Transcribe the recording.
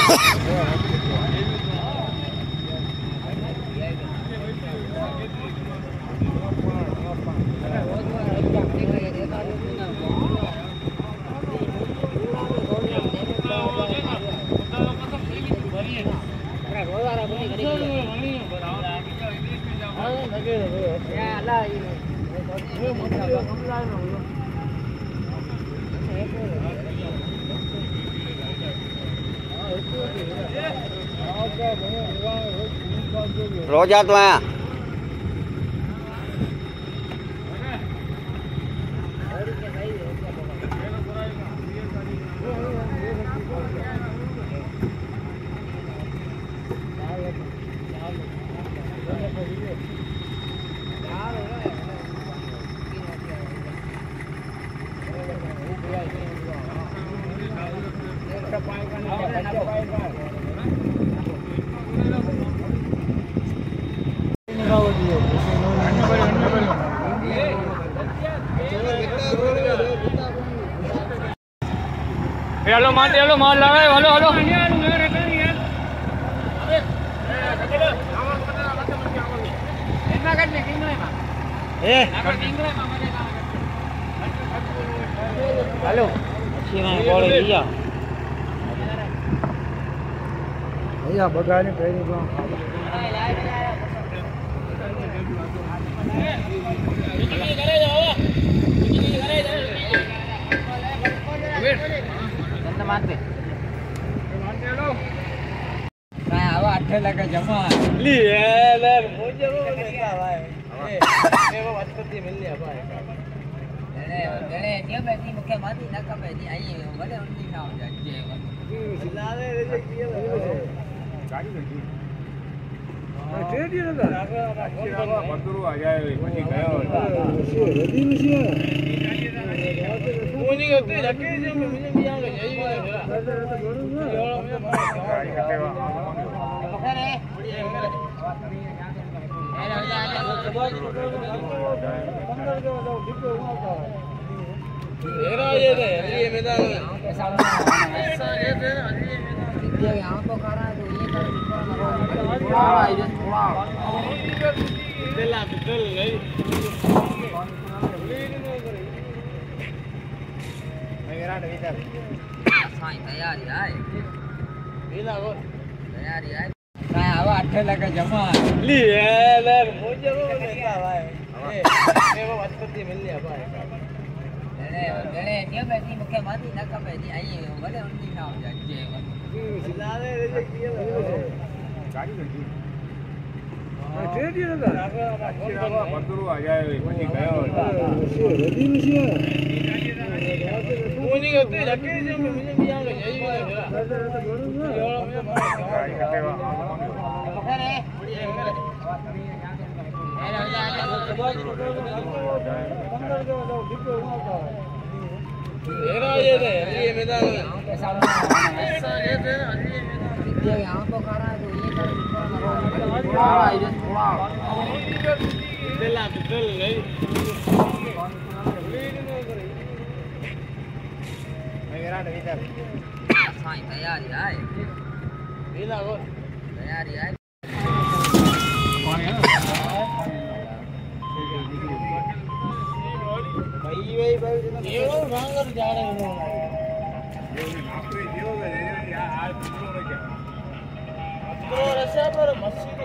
रोजा तो है हेलो मार लगा हेलो हेलो हेलो भैया बगाने मानते लगा जमा मुझे वो भाई वो वचपति मिल लिया भाई क्यों बैठी मुख्य माती ना कब बैठी आई बोले उनकी ना हो जाए सिलाने रे किए गाड़ी लगी ट्रेडी ना बंदरू आ जाए પછી ગયો રદી મશીન કોની ગતે લકે જે મને બી આવે જઈ ગાડી કટેવા અરે એરા ये रे ये मैदान ये यहां तो खा रहा है तो ये कर थोड़ा इधर थोड़ा चल गई मेरा इधर साई तैयारी है लीला को तैयारी है काय आवा 8 लाख जमा ली ले मुझे वो देता भाई ये वो वचपति मिल लिया भाई गणे क्यों बैठी मुख्य माती ना कब बैठी आई बोले उनकी ना हो जाए सिलाने रे किए गाड़ी लगी ट्रेडी ना बंदरू आ जाए પછી ગયો રદી મશીન કોની ગતે લકે જે મને બી આવે જઈ ગાડી કટેવા અરે एरा ये रे ये मैदान ये यहां तो खा रहा है तो ये कर थोड़ा इधर थोड़ा चल गई मेरा इधर साई तैयारी है लीला को तैयारी है भाई ये भांगर जा रहे हैं नौकरी दियो यार आज दूसरों ने क्या तो रसा पर मस्जिद